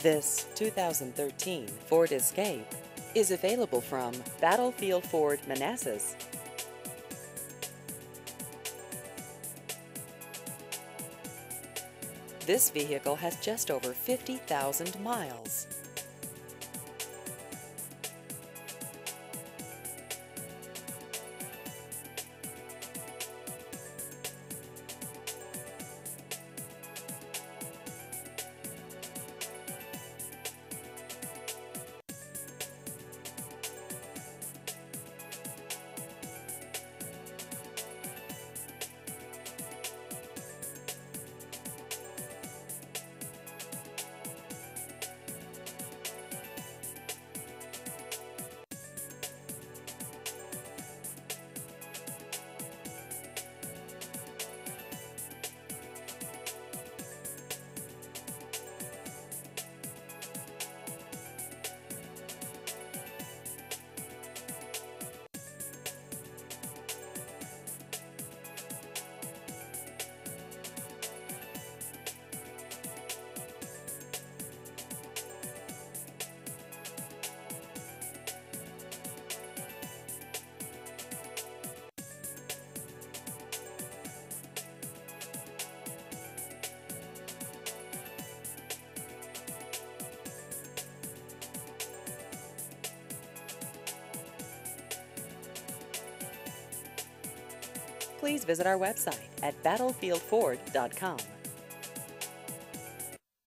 This 2013 Ford Escape is available from Battlefield Ford Manassas. This vehicle has just over 50,000 miles. Please visit our website at battlefieldford.com.